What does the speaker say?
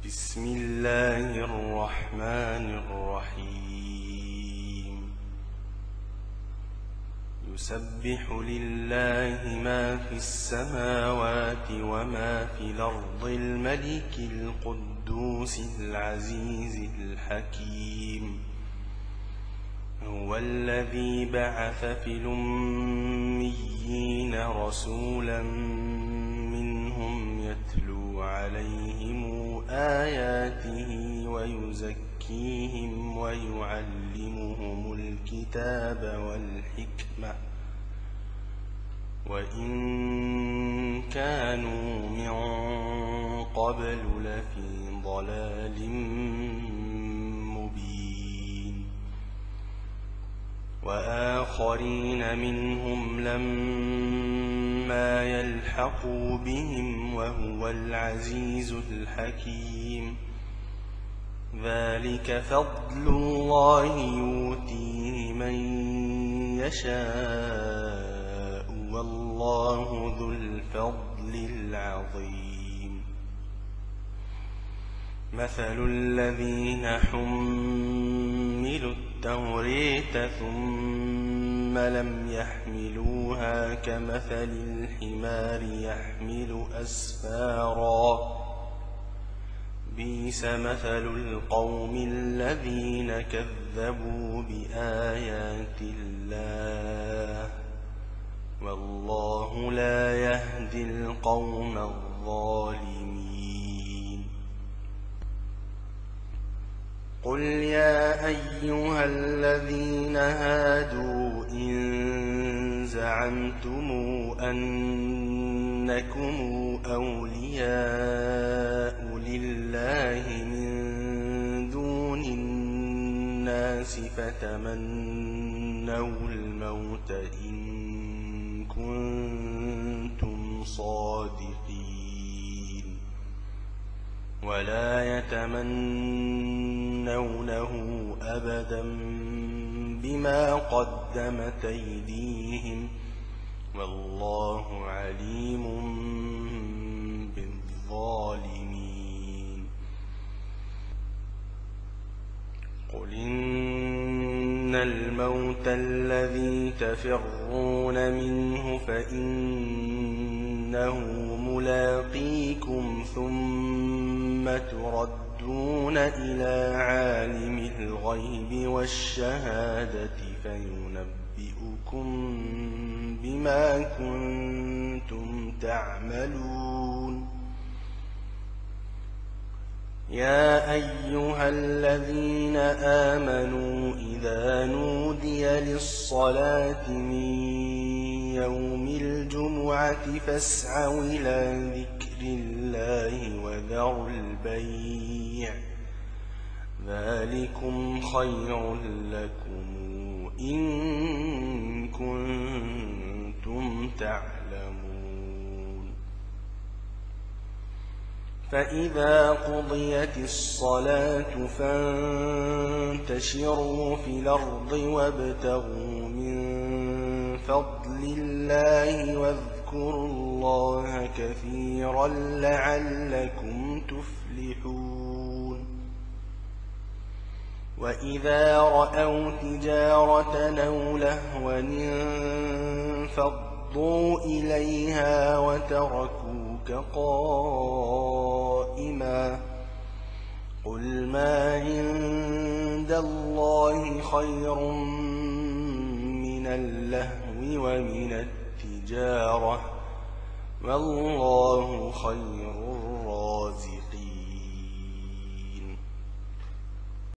بسم الله الرحمن الرحيم يسبح لله ما في السماوات وما في الأرض الملك القدوس العزيز الحكيم هو الذي بعث في الأميين رسولا منهم يتلو عليهم آياته ويزكيهم ويعلمهم الكتاب والحكمة وإن كانوا من قبل لفي ضلال مبين وآخرين منهم لما يلحقوا بهم وهو العزيز الحكيم ذلك فضل الله يؤتيه من يشاء والله ذو الفضل العظيم مثل الذين حملوا التوراة ثم لم يحملوها كمثل الحمار يحمل أسفارا بئس مثل القوم الذين كذبوا بآيات الله والله لا يهدي القوم الظالمين قل يا أيها الذين هادوا إن زعمتم أنكم أولياء لله من دون الناس فتمنوا الموت إن كنتم صادقين ولا يتمنونه أبدا بما قدمت أيديهم والله عليم بالظالمين قل إن الموت الذي تفرون منه فإنه ملاقيكم ثم تردون إلى عالم الغيب والشهادة فينبئكم بما كنتم تعملون يا أيها الذين آمنوا إذا نودي للصلاة من يوم الجمعة فاسعوا إلى ذكر الله وذروا البيع ذلكم خير لكم إن كنتم تعلمون فإذا قضيت الصلاة فانتشروا في الأرض وابتغوا من فضل الله واذكروا الله كثيرا لعلكم تفلحون وإذا رأوا تجارة أو لهوا انفضوا إليها وتركوك قائما قل ما عند الله خير من اللهو ومن التجارة والله خير الرازقين